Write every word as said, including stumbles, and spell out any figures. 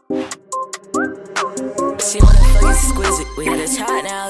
She wanna fuck exquisite. We had a chat now.